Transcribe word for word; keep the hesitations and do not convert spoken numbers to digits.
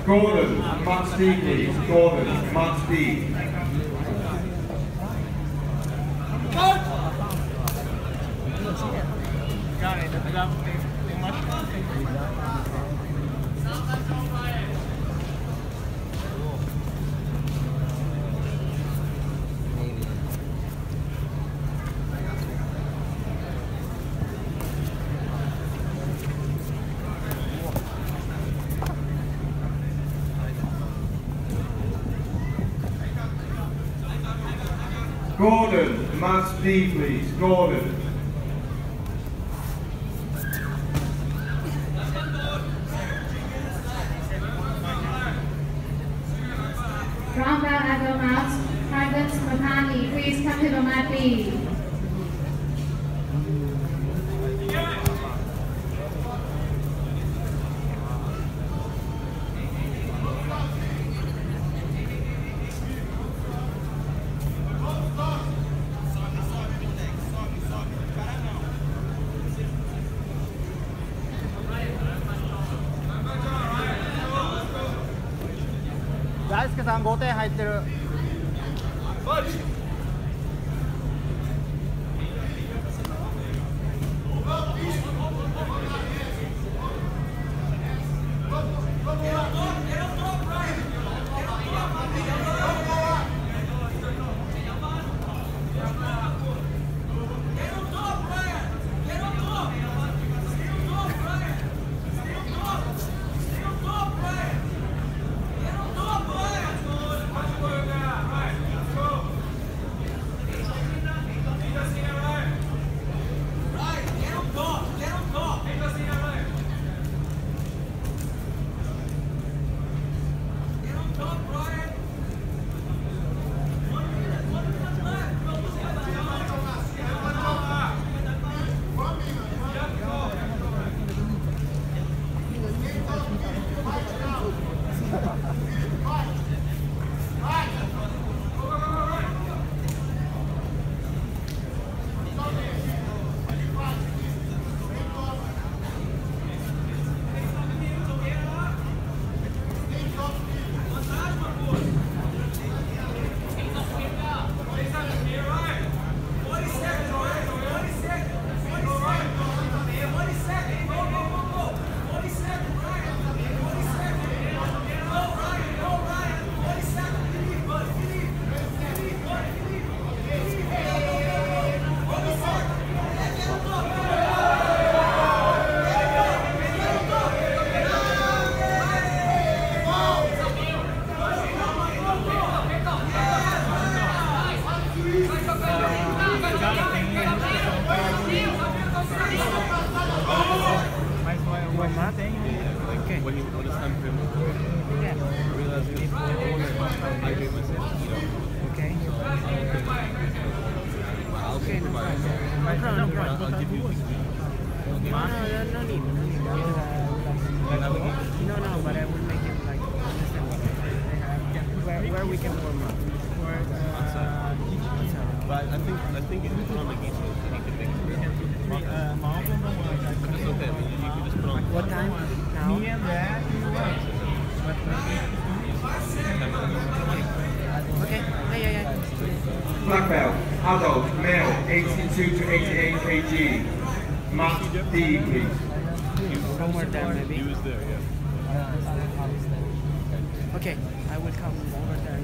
Gordon, Matt D, please. Gordon, Matt D. Got it. Gordon, Matt D, please. Gordon. Round out at the mouth. Private Matani, please come to the mat B. 大輔さんごてん入ってる。 What time now? Me and that. Okay. Yeah, yeah, yeah. Black belt, adult, male, eighty-two to eighty-eight kilograms. Matt D, please. One more time, maybe. He was there, yeah. Okay, I will come over there.